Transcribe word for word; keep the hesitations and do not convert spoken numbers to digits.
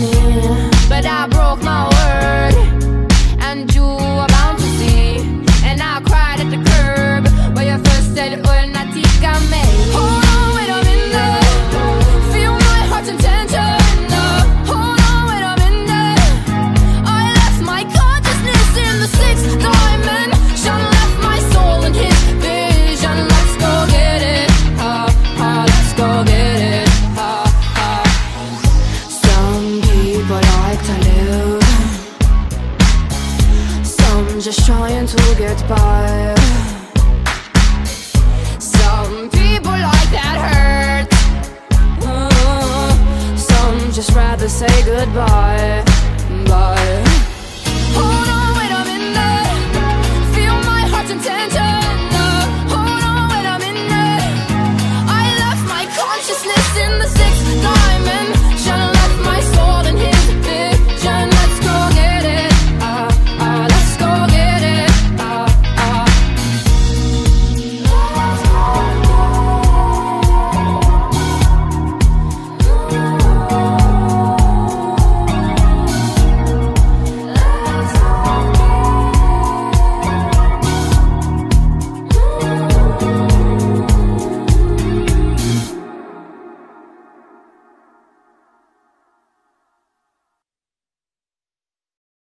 me, but I broke my word, and you were bound to see. And I cried at the curb where you first said, "Oh, Natika me." Hold on, wait a minute. Feel my heart's intention. Hold on, wait a minute. I left my consciousness in the sixth dimension, left my soul in his vision. Let's go get it, ha ha. Let's go get it, ha ha. Some people like to live, some just trying to get by. Some people like that hurt, uh, some just rather say goodbye, bye.